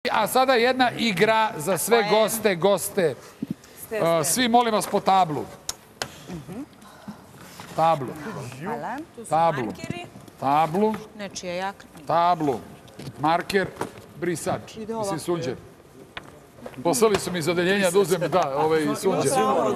A sada jedna igra za sve goste. Svi molim vas po tablu. Tablu. Tablu. Nečija jakna. Tablu. Marker. Brisač. Mislim sunđer. Poslali su mi iz odeljenja da uzem, sunđer.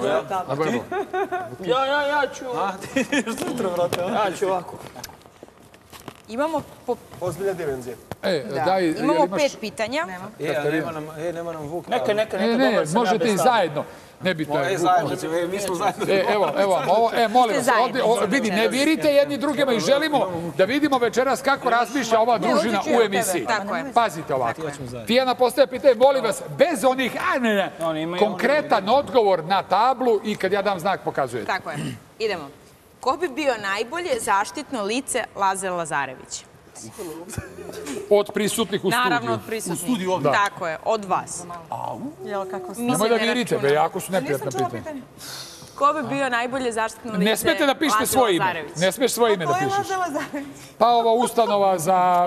Ja ću... Ja ću ovako. Imamo ozbiljne dimenzije. Imamo 5 pitanja. Nema nam Vuk. Neka. Ne, možete i zajedno. Nebitno je. Mi smo zajedno. Evo, molim vas, vidi, ne virite jedni drugima i želimo da vidimo večeras kako razmišlja ova družina u emisiji. Pazite ovako. Tijana postaje pitanje, molim vas, bez onih, konkretan odgovor na tablu i kad ja dam znak pokazujete. Tako je. Idemo. Ko bi bio najbolje zaštitno lice Lazara Lazarevića? Od prisutnih u studiju. Naravno, od prisutnih. Tako je, od vas. Nemoj da virite, jako su neprijatna pitanja. Ko bi bio najbolje zaštitno lice Ne smete da pišete svoje ime. Ne smeš svoje ime da pišeš. Pa ova ustanova za...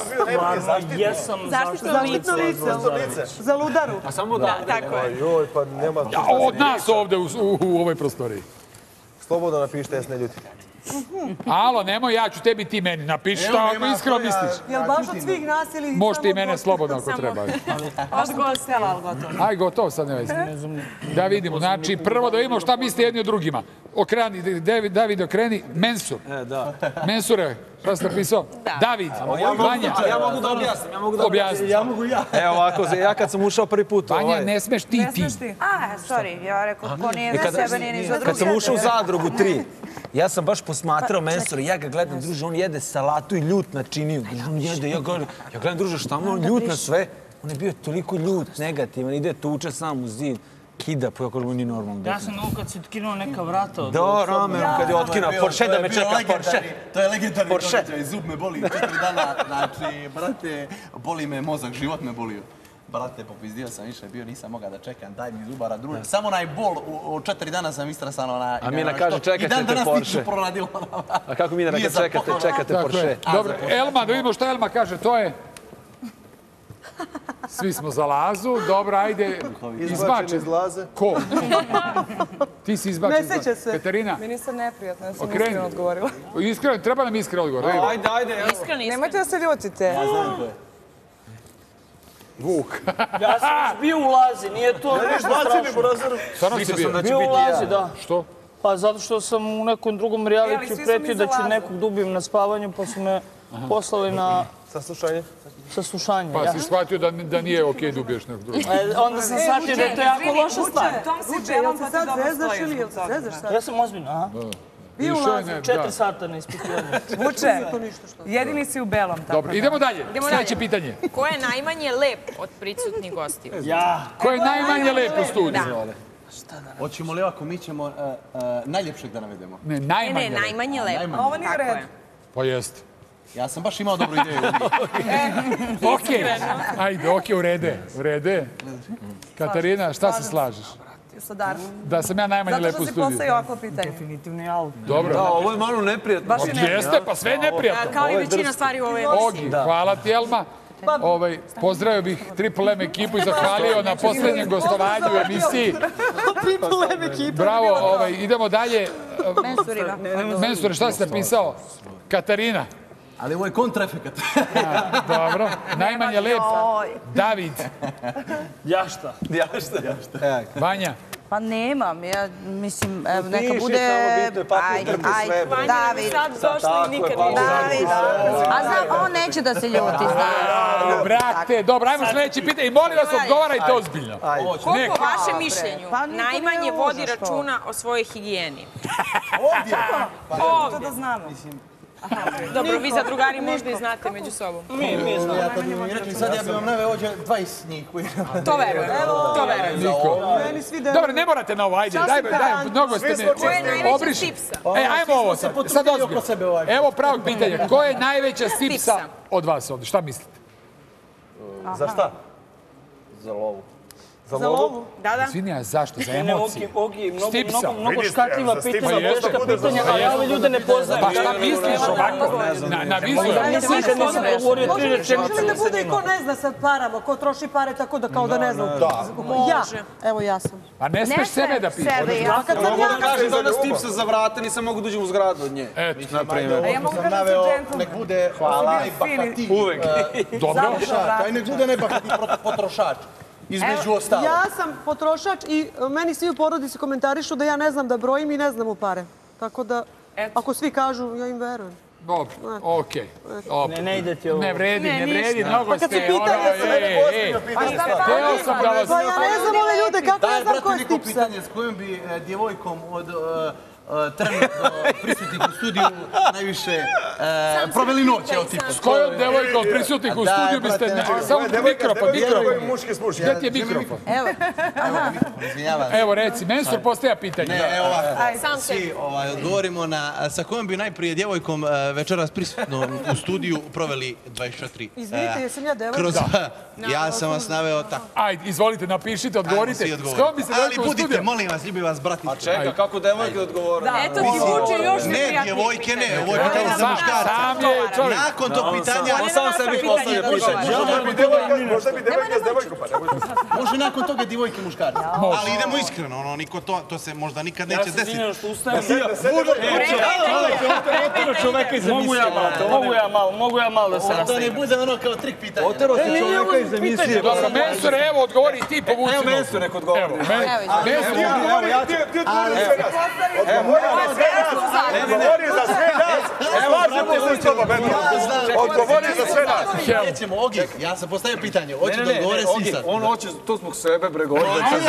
Zaštitno lice. Za ludaru. A samo da. Tako je. Od nas ovde u ovoj prostoriji. Slobodno napišite, jesne ljudi. Alo, nemoj, ja ću tebi, ti meni. Napiši što ako iskreno misliš. Jel baš od svih nas ili... Možete i mene slobodno ako treba. Odgovor Stela, ali gotovo. Aj, gotovo, sad ne vezi. Da vidimo, znači, prvo da vidimo šta mislite jedni o drugima. Okreni, David, okreni. Mensur. Mensure, šta si napisao? David, Vanja. Ja mogu da objasnim. Ja mogu ja. Evo ovako, ja kad sam ušao prvi put... Vanja, ne smeš ti. Sorry, ja rekao, ko nije za sebe, nije ni za druge. Kad sam ušao u Zadrugu 3, ja sam baš posmatrao Mensura, ja ga gledam, druže, on jede salatu i ljut na činiju. On jede, ja gledam, druže, šta mu on ljut na sve? On je bio toliko ljut, negativan, ide tuče sam u zid, kida, pa kako mu nije normalno. Ja sam ovo kad si otkinuo neka vrata. Da, Rame, kad je otkinuo, Porsche da me čeka, Porsche. To je legendarni događaj, zub me boli 4 dana, znači, brate, boli me mozak, život me bolio. Brate, popizdio sam više bio, nisam mogao da čekam, daj mi zubara druže. Samo onaj bol, u 4 dana sam istrasan onaj... A Mina kaže, čekat ćete Porsche. A kako Mina kaže, čekate Porsche. Dobro, Elma, da vidimo što Elma kaže, to je... Svi smo za Lazu, dobro, ajde, izbačen. iz Laze. Ko? Ti si izbačen. Ne seća se. Katarina. Meni sam neprijatno, ja sam iskreno odgovorila. Iskreno, treba nam iskren odgovor. Ajde, evo. Nemojte da se ljutite. Ja znam ko je. Vuk. Ja sam bio u Lazi, nije to nešto strašno. Stvarno si bio? Bio u Lazi, da. Što? Pa zato što sam u nekom drugom realitiju pretio da ću nekog da ubijem na spavanju, pa su me poslali na... Saslušanje, Pa si shvatio da nije okej da ubiješ nekog drugog. Onda sam shvatio da je to jako loša stvar. Vuče, jel se sad zezaš ili jel se zezaš sad? Ja sam ozbiljno, aha. Bio u Lazi. 4 sata na ispitivanju. Vuče, jedini si u belom. Dobro, idemo dalje. Sljedeće pitanje. Ko je najmanje lep od prisutnih gostiju? Ja. Ko je najmanje lep u studiju? Hoćemo li ovako, mi ćemo najljepšeg da navedemo. Ne, najmanje lep. Najmanje lep. A ovo nije u redu. Pa jeste. Ja sam baš imao dobru ideju. Okej, ajde, okej, u rede. Katarina, šta se slažeš? Sa Darkom. Da sam ja najmanje lep u Zato što si studiju. postavio ovako pitanje. Definitivno ja. Dobro. Da, ovo je malo neprijatno. Baš i ne. Jeste, pa sve je neprijatno. Kao i većina stvari u ovoj emisiji. Ogi, hvala ti, Elma. Pozdravio bih Triple M ekipu i zahvalio na poslednjem gostovanju u emisiji. Triple M ekipa. Bravo, idemo dalje. Mensurima. Mensure, šta si napisao? Katarina. Ali ovo je kontraefekat. Dobro. Najmanje lep. David. Ja šta? Vanja. Pa nemam, ja mislim, neka Pišite, bude... ovo bitno je papir, trpi sve. David. David. A znam, on neće da se ljuti, znam. Brate, dobro, ajmo sljedeći pitanje. I molim vas, odgovarajte ozbiljno. Ko po vašem mišljenju najmanje vodi računa o svojoj higijeni? To da znamo. Dobro, vi za drugari možda i znate među sobom. Mi znamo. Ja kad bi mi rekli sad, ja bi vam naveo ovdje 20 njih. To verujem, to verujem. Meni svi da... Dobro, ne morate na ovo, ajde, daj, mnogo ste me... Ko je najveća stipsa? Ajmo ovo sad ozbiljno. Evo pravog pitanja. Ko je najveća stipsa od vas ovdje? Šta mislite? Za šta? Za lovu. Za lovu? Da. Izvini, a zašto? Za Ne, emocije? Ogi, Stipsa. mnogo škakljiva pitanja, Pa teška pitanja, a ja ove ljude ne poznajem. Pa šta misliš ovako? Na vizualno? Nikad nisam govorio 3 rečenice Može li da sa bude i njima. ko ne zna sa parama, ko troši pare tako da kao da ne zna? Ja, evo ja sam. A ne smeš sebe da pitaš. A kad sam ja... Kažem da nas tipsa za vrata, nisam mogu da uđem u zgradu od nje. Eto, Na primjer. A ja mogu Sam kada naveo, sam džentlmen. nek bude najbahatiji Uvek. dobro. potrošač, nek bude najbahatiji potrošač. Između ostalo. Ja sam potrošač i meni svi u porodici komentarišu da ja ne znam da brojim i ne znam u pare. Tako da, ako svi kažu, ja im verujem. Dobro, okej. Ne ide ti ovo. Ne vredi, mnogo Pa kad ste, se pita, ja sam hteo sam da vas... Pa ja ne znam ove ljude, kako ja znam ko je neko Stipsa? pitanje s kojom bi djevojkom od trenutno prisutnih u studiju najviše proveli noć, evo tipa. S kojom devojkom prisutnih u studiju biste... Samo mikrofon. Muški s muški. Gde ti je mikrofon? Izvinjavam se. Evo reci, Mensur postaja pitanje. Ne, evo ovako. Svi odgovorimo na sa kojom bi najprije djevojkom večeras prisutno u studiju proveli 24. Izvinite, jesam ja devojka? Kroz... Ja sam vas naveo tako. Ajde, izvolite, napišite, odgovorite. S kojom bi se Ali devojkom u studiju? budite, molim vas, ljubi vas, brati. A čeka, kako devojke odgovore? Eto ti vuče još Ne, neprijatnije. djevojke ne, ovo je pitanje za muškarca. Sam je čovjek. Nakon tog pitanja... On sam sebi postavlja pitanje. Možda bi devojka s devojkom, pa nemoj. Može nakon toga djevojke i muškarci. Ali idemo iskreno, ono, niko to se možda nikad neće desiti. Izvinjam što ustajem. Mogu ja malo da se Da ne nastavim. bude ono kao trik pitanja. Otero se čoveka iz emisije. Dobro, Mensur, evo, odgovori i ti, povuci. Evo Mensur, nek odgovori. Evo, Mensur, Odgovori za sve nas. Slažemo se s tobom, odgovori za sve nas. Nećemo, Ogi, ja sam postavio pitanje. Hoću da odgovore svi sad. On hoće to zbog sebe, bre, govori.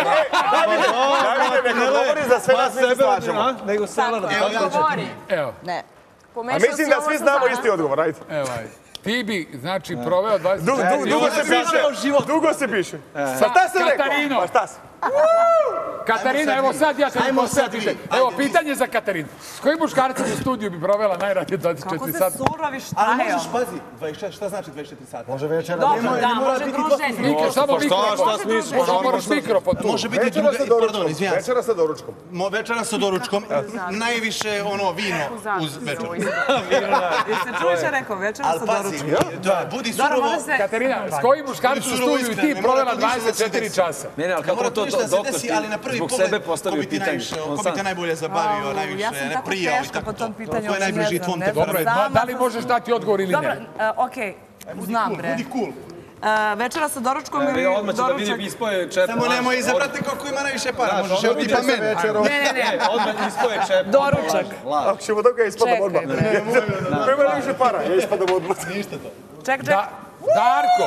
Davide, nek odgovori za sve nas, mi se slažemo. Nego Selena. evo, Ne. A mislim da svi znamo isti odgovor, ajde. evo, ajde. Ti bi, znači, proveo 20... Dugo se piše. Dugo se piše. Pa šta sam rekao? Katarino. Pa šta sam? Katarina, evo sad ja te Ajmo postavljam sad vi. pitanje. Evo, Ajde vi. pitanje za Katarinu. S kojim muškarcem u studiju bi provela najradije 24 sata? Suravi šta Ali možeš, pazi, 26, šta znači 24 sata? Može večera. Dobro, da, može druženje. Mike, samo mikrofon. smisliš? Možda moraš mikrofon tu. Može biti druga, pardon, izvinjam se. Večera sa doručkom. Večera sa doručkom, najviše ono vino uz večer. Jeste čuli što je rekao, večera Ali sa pazi, doručkom? budi surovo. Katarina, s kojim muškarcem u studiju i ti provela 24 časa? Ne, ali Ne kako mora to ništa da se doktor desi, ti ali na prvi zbog pogled, sebe ko postavio bi ti pitanje? najviše, ko bi te najbolje zabavio, najviše Ja sam tako prijao i teška tako po to. tom pitanju. To je najbliži tvom ne znam, temperamentu. Dobro, da li možeš dati odgovor ili Dobro, ne? okej, znam bre. Budi cool. Večera sa doručkom ili Odmah će da doručak? vidi ispoje čep. Samo nemoj izabrati koliko ima najviše para, možeš evo tipa mene. Ne. Odmah ispoje čep. Doručak. Ako ćemo dok ja ispadam odmah. Nema više para, ja ispadam odmah. Ništa to. Ček. Darko!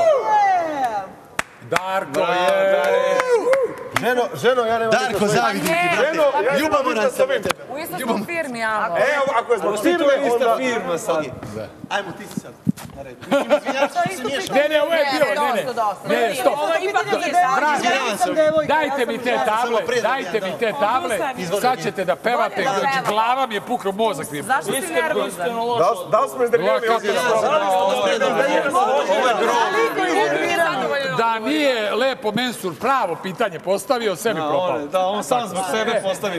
Darko je... Ženo, ja nemam Darko, zavidim ti, brate. Ljubamo nas sa tebe. U istoj smo firmi, alo. Evo, ako je zbog firme, Ista onda... firma sad. Ajmo, ti si sad. Na redu. Izvinjam se što se miješam. Ne, ovo je bilo, ne, stop. Ovo ipak nije Izvinjavam se. Dajte mi te table, sad ćete da pevate, glava mi je pukao mozak. Zašto si nervozan? Da li smo iznervirali ovdje? Da nije lepo Mensur pravo pitanje postavio, sve bi propao. Da, on sam zbog sebe postavi